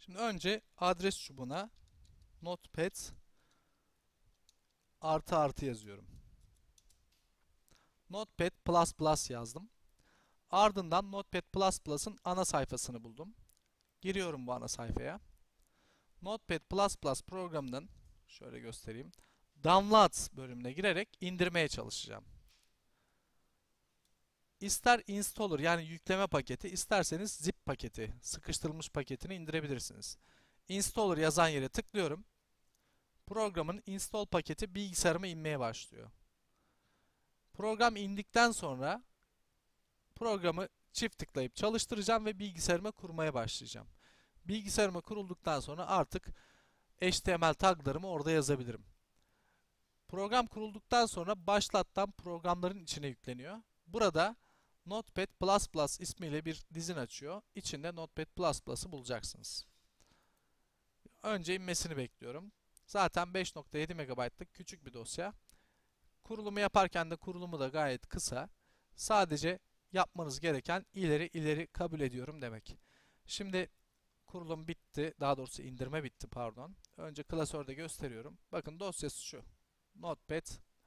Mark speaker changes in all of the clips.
Speaker 1: Şimdi önce adres çubuğuna Notepad artı artı yazıyorum. Notepad++ yazdım. Ardından Notepad++'ın ana sayfasını buldum. Giriyorum bu ana sayfaya. Notepad++ programının şöyle göstereyim. Downloads bölümüne girerek indirmeye çalışacağım. İster installer yani yükleme paketi, isterseniz zip paketi, sıkıştırılmış paketini indirebilirsiniz. Installer yazan yere tıklıyorum. Programın install paketi bilgisayarıma inmeye başlıyor. Program indikten sonra programı çift tıklayıp çalıştıracağım ve bilgisayarıma kurmaya başlayacağım. Bilgisayarıma kurulduktan sonra artık HTML taglarımı orada yazabilirim. Program kurulduktan sonra başlattan programların içine yükleniyor. Burada Notepad++ ismiyle bir dizin açıyor. İçinde Notepad++'ı bulacaksınız. Önce inmesini bekliyorum. Zaten 5.7 MB'lık küçük bir dosya. Kurulumu yaparken de kurulumu da gayet kısa. Sadece yapmanız gereken ileri kabul ediyorum demek. Şimdi kurulum bitti. Daha doğrusu indirme bitti pardon. Önce klasörde gösteriyorum. Bakın dosyası şu. Notepad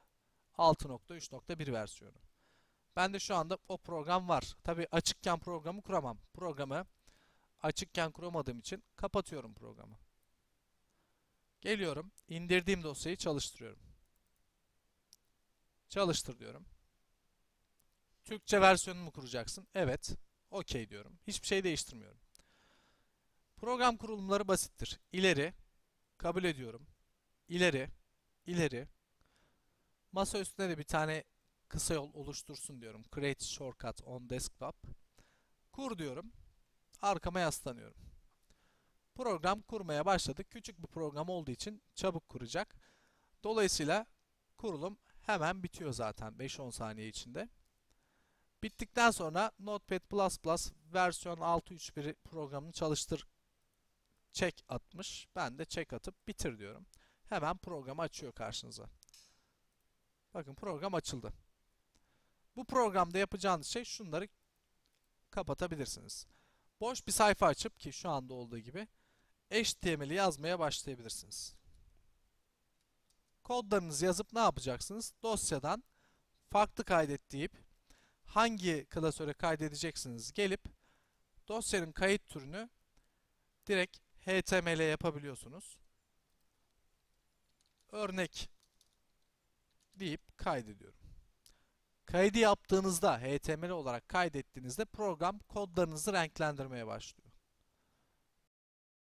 Speaker 1: 6.3.1 versiyonu. Bende şu anda o program var. Tabi açıkken programı kuramam. Programı açıkken kuramadığım için kapatıyorum programı. Geliyorum. İndirdiğim dosyayı çalıştırıyorum. Çalıştır diyorum. Türkçe versiyonunu mu kuracaksın? Evet. OK diyorum. Hiçbir şey değiştirmiyorum. Program kurulumları basittir. İleri, kabul ediyorum. İleri, ileri. Masa üstüne de bir tane kısa yol oluştursun diyorum. Create shortcut on desktop. Kur diyorum. Arkama yaslanıyorum. Program kurmaya başladı. Küçük bir program olduğu için çabuk kuracak. Dolayısıyla kurulum hemen bitiyor zaten 5-10 saniye içinde. Bittikten sonra Notepad++ versiyon 6.3.1 programını çalıştır check atmış. Ben de check atıp bitir diyorum. Hemen programı açıyor karşınıza. Bakın program açıldı. Bu programda yapacağınız şey şunları kapatabilirsiniz. Boş bir sayfa açıp ki şu anda olduğu gibi HTML'i yazmaya başlayabilirsiniz. Kodlarınızı yazıp ne yapacaksınız? Dosyadan farklı kaydet deyip hangi klasöre kaydedeceksiniz gelip dosyanın kayıt türünü direkt HTML yapabiliyorsunuz. Örnek deyip kaydediyorum. Kaydı yaptığınızda HTML olarak kaydettiğinizde program kodlarınızı renklendirmeye başlıyor.